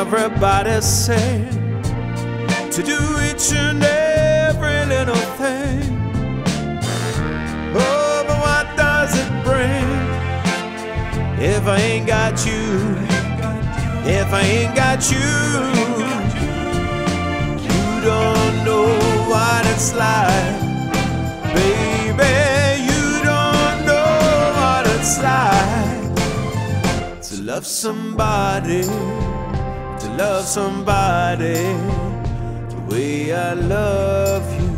everybody said to do each and every little thing. Oh, but what does it bring if I ain't got you? If I ain't got you, you don't know what it's like, baby. You don't know what it's like to love somebody, to love somebody the way I love you.